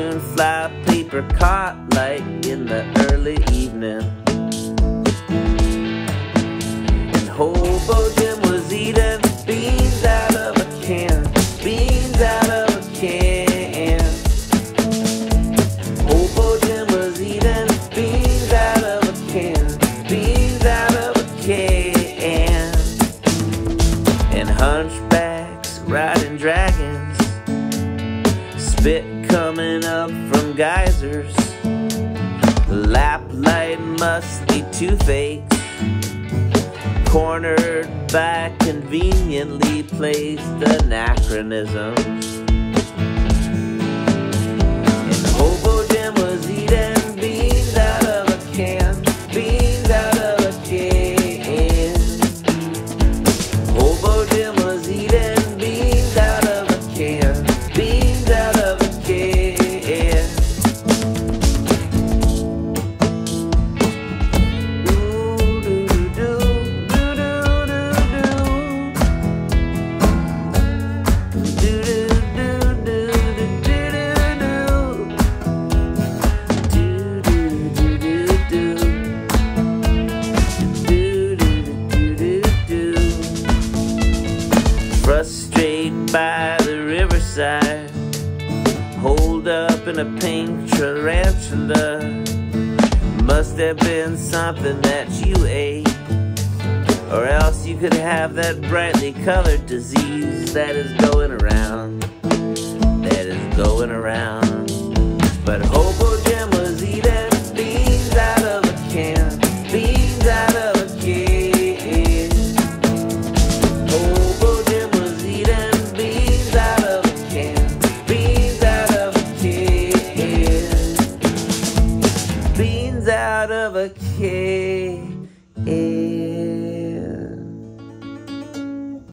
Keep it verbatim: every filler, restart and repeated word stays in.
festooned flypaper caught light in the early evening. And Hobo Jim was eating beans out of a can, beans out of a can. Hobo Jim was eating beans out of a can, beans out of a can. And Hunchbacks riding dragons, spit coming up from geysers, lap-light musty toothaches, cornered by conveniently placed anachronisms. And Hobo Jim was eating beans out of a can, beans out of a can. Hobo Jim was eating beans out of a can, beans out of a can. Frustrate by the riverside, holed up in a pink tarantula. Must have been something that you ate, or else you could have that brightly colored disease that is going around, that is going around. But Hobo Jim was eating beans out of a can, beans out of a can. Hobo Jim was eating beans out of a can, beans out of a can, beans out of a can.